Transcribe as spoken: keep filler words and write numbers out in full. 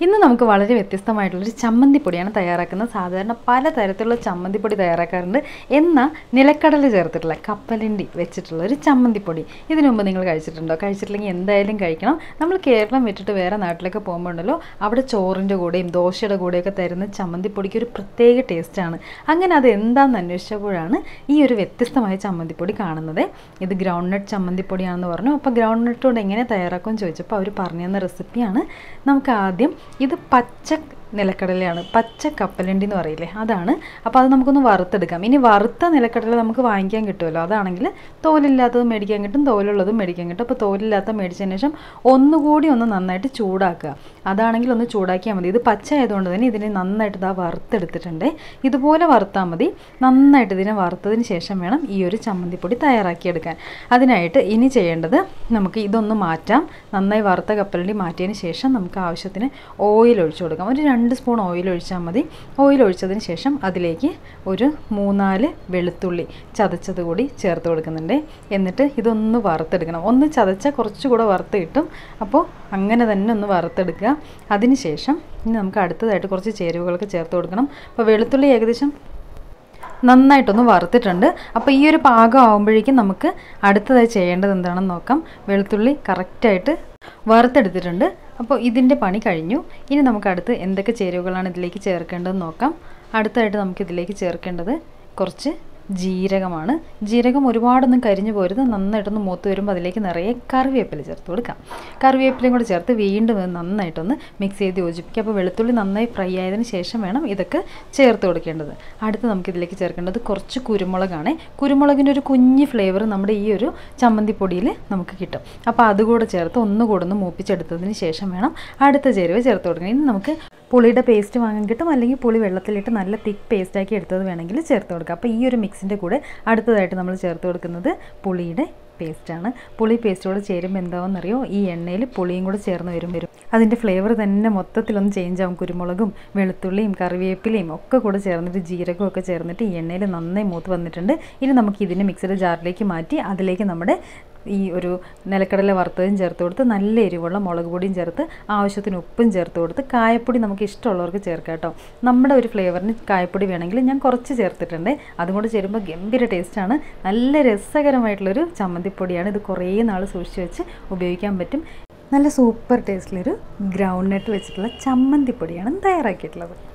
ഇന്ന് നമുക്ക് വളരെ വ്യത്യസ്തമായിട്ടുള്ളൊരു ചമ്മന്തിപ്പൊടിയാണ് തയ്യാറാക്കുന്നത്. സാധാരണ പല തരത്തിലുള്ള ചമ്മന്തിപ്പൊടി തയ്യാറാക്കാറുണ്ട്. എന്നാൽ നിലക്കടല ചേർത്തിട്ടുള്ള കപ്പലണ്ടി വെച്ചിട്ടുള്ള ഒരു ചമ്മന്തിപ്പൊടി ഇതിനു മുമ്പ് നിങ്ങൾ കഴിച്ചിട്ടുണ്ടോ? കഴിച്ചിട്ടില്ലെങ്കിൽ എന്തായാലും കഴിക്കണം. നമ്മൾ കേരളം വിട്ടിട്ട് വേറെ നാട്ടിലൊക്കെ പോകുമ്പോൾ ഉണ്ടല്ലോ, അവിടെ ചോറിൻ്റെ കൂടെയും ദോശയുടെ കൂടെയൊക്കെ തരുന്ന ചമ്മന്തിപ്പൊടിക്ക് ഒരു പ്രത്യേക ടേസ്റ്റാണ്. അങ്ങനെ അത് എന്താണെന്ന് അന്വേഷിച്ചപ്പോഴാണ് ഈ ഒരു വ്യത്യസ്തമായ ചമ്മന്തിപ്പൊടി കാണുന്നത്. ഇത് ഗ്രൗണ്ട് നട്ട് ചമ്മന്തിപ്പൊടിയാണെന്ന് പറഞ്ഞു. അപ്പോൾ ഗ്രൗണ്ട് നട്ട് കൊണ്ട് എങ്ങനെ തയ്യാറാക്കുമെന്ന് ചോദിച്ചപ്പോൾ അവർ പറഞ്ഞു തന്ന റെസിപ്പിയാണ്. നമുക്ക് ആദ്യം ഇത് പച്ച നിലക്കടലയാണ്, പച്ച കപ്പലണ്ടി എന്ന് പറയില്ലേ, അതാണ്. അപ്പോൾ അത് നമുക്കൊന്ന് വറുത്തെടുക്കാം. ഇനി വറുത്ത നിലക്കടല നമുക്ക് വാങ്ങിക്കാൻ കിട്ടുമല്ലോ, അതാണെങ്കിൽ തോലില്ലാത്തത് മേടിക്കാൻ കിട്ടും, തോലുള്ളതും മേടിക്കാൻ കിട്ടും. അപ്പോൾ തോലില്ലാത്ത മേടിച്ചതിന് ശേഷം ഒന്നുകൂടി ഒന്ന് നന്നായിട്ട് ചൂടാക്കുക. അതാണെങ്കിൽ ഒന്ന് ചൂടാക്കിയാൽ മതി. ഇത് പച്ച ആയതുകൊണ്ട് തന്നെ ഇതിനെ നന്നായിട്ട് ഇതാ വറുത്തെടുത്തിട്ടുണ്ട്. ഇതുപോലെ വറുത്താൽ മതി. നന്നായിട്ട് ഇതിനെ വറുത്തതിന് ശേഷം വേണം ഈ ഒരു ചമ്മന്തിപ്പൊടി തയ്യാറാക്കിയെടുക്കാൻ. അതിനായിട്ട് ഇനി ചെയ്യേണ്ടത്, നമുക്ക് ഇതൊന്ന് മാറ്റാം. നന്നായി വറുത്ത കപ്പലണ്ടി മാറ്റിയതിന് ശേഷം നമുക്ക് ആവശ്യത്തിന് ഓയിൽ ഒഴിച്ചു കൊടുക്കാം. ഒരു രണ്ട് സ്പൂൺ ഓയിൽ ഒഴിച്ചാൽ മതി. ഓയിൽ ഒഴിച്ചതിന് ശേഷം അതിലേക്ക് ഒരു മൂന്നാല് വെളുത്തുള്ളി ചതച്ചത് കൂടി ചേർത്ത് കൊടുക്കുന്നുണ്ട്. എന്നിട്ട് ഇതൊന്ന് വറുത്തെടുക്കണം. ഒന്ന് ചതച്ചാൽ കുറച്ചുകൂടെ വറുത്ത് കിട്ടും. അപ്പോൾ അങ്ങനെ തന്നെ ഒന്ന് വറുത്തെടുക്കുക. അതിന് ശേഷം ഇനി നമുക്ക് അടുത്തതായിട്ട് കുറച്ച് ചേരുവകളൊക്കെ ചേർത്ത് കൊടുക്കണം. അപ്പോൾ വെളുത്തുള്ളി ഏകദേശം നന്നായിട്ടൊന്ന് വറുത്തിട്ടുണ്ട്. അപ്പോൾ ഈ ഒരു പാകം ആകുമ്പോഴേക്കും നമുക്ക് അടുത്തതായി ചെയ്യേണ്ടത് എന്താണെന്ന് നോക്കാം. വെളുത്തുള്ളി കറക്റ്റായിട്ട് വറുത്തെടുത്തിട്ടുണ്ട്. അപ്പോൾ ഇതിൻ്റെ പണി കഴിഞ്ഞു. ഇനി നമുക്ക് അടുത്ത് എന്തൊക്കെ ചേരുവകളാണ് ഇതിലേക്ക് ചേർക്കേണ്ടതെന്ന് നോക്കാം. അടുത്തായിട്ട് നമുക്ക് ഇതിലേക്ക് ചേർക്കേണ്ടത് കുറച്ച് ജീരകമാണ്. ജീരകം ഒരുപാടൊന്നും കരിഞ്ഞു പോരുത്. നന്നായിട്ടൊന്ന് മൂത്ത് വരുമ്പോൾ അതിലേക്ക് നിറയെ കറിവേപ്പില ചേർത്ത് കൊടുക്കാം. കറിവേപ്പിലയും കൂടെ ചേർത്ത് വീണ്ടും നന്നായിട്ടൊന്ന് മിക്സ് ചെയ്ത് യോജിപ്പിക്കുക. അപ്പോൾ വെളുത്തുള്ളി നന്നായി ഫ്രൈ ആയതിന് ശേഷം വേണം ഇതൊക്കെ ചേർത്ത് കൊടുക്കേണ്ടത്. അടുത്ത് നമുക്കിതിലേക്ക് ചേർക്കേണ്ടത് കുറച്ച് കുരുമുളകാണ്. കുരുമുളകിൻ്റെ ഒരു കുഞ്ഞ് ഫ്ലേവർ നമ്മുടെ ഈ ഒരു ചമ്മന്തിപ്പൊടിയിൽ നമുക്ക് കിട്ടും. അപ്പോൾ അതുകൂടെ ചേർത്ത് ഒന്നുകൂടെ ഒന്ന് മൂപ്പിച്ചെടുത്തതിന് ശേഷം വേണം അടുത്ത ചേരുവ ചേർത്ത് കൊടുക്കണം. ഇനി നമുക്ക് പുളിയുടെ പേസ്റ്റ് വാങ്ങാൻ കിട്ടും, അല്ലെങ്കിൽ പുളി വെള്ളത്തിലിട്ട് നല്ല തിക്ക് പേസ്റ്റാക്കി എടുത്തത് വേണമെങ്കിൽ ചേർത്ത് കൊടുക്കുക. അപ്പോൾ ഈ ഒരു മിക്സിൻ്റെ കൂടെ അടുത്തതായിട്ട് നമ്മൾ ചേർത്ത് കൊടുക്കുന്നത് പുളിയുടെ പേസ്റ്റാണ്. പുളി പേസ്റ്റോട് ചേരുമ്പോൾ എന്താണെന്നറിയോ, ഈ എണ്ണയിൽ പുളിയും കൂടെ ചേർന്ന് വരും വരും അതിൻ്റെ ഫ്ലേവർ തന്നെ മൊത്തത്തിലൊന്ന് ചേഞ്ച് ആവും. കുരുമുളകും വെളുത്തുള്ളിയും കറിവേപ്പിലയും ഒക്കെ കൂടെ ചേർന്നിട്ട് ജീരകവും ഒക്കെ ചേർന്നിട്ട് ഈ എണ്ണയിൽ നന്നായി മൂത്ത് വന്നിട്ടുണ്ട്. ഇനി നമുക്ക് ഇതിനെ മിക്സിയുടെ ജാറിലേക്ക് മാറ്റി അതിലേക്ക് നമ്മുടെ ഈ ഒരു നിലക്കടല വറുത്തതും ചേർത്ത് കൊടുത്ത് നല്ല എരിവുള്ള മുളക് പൊടിയും ചേർത്ത് ആവശ്യത്തിന് ഉപ്പും ചേർത്ത് കൊടുത്ത് കായപ്പൊടി നമുക്ക് ഇഷ്ടമുള്ളവർക്ക് ചേർക്കാം കേട്ടോ. നമ്മുടെ ഒരു ഫ്ലേവറിന് കായപ്പൊടി വേണമെങ്കിൽ ഞാൻ കുറച്ച് ചേർത്തിട്ടുണ്ട്. അതുകൊണ്ട് ചേരുമ്പോൾ ഗംഭീര ടേസ്റ്റാണ്. നല്ല രസകരമായിട്ടുള്ളൊരു ചമ്മന്തിപ്പൊടിയാണ്. ഇത് കുറേ നാൾ സൂക്ഷിച്ച് വെച്ച് ഉപയോഗിക്കാൻ പറ്റും. നല്ല സൂപ്പർ ടേസ്റ്റിലൊരു ഗ്രൗണ്ട് നട്ട് വെച്ചിട്ടുള്ള ചമ്മന്തിപ്പൊടിയാണ് തയ്യാറാക്കിയിട്ടുള്ളത്.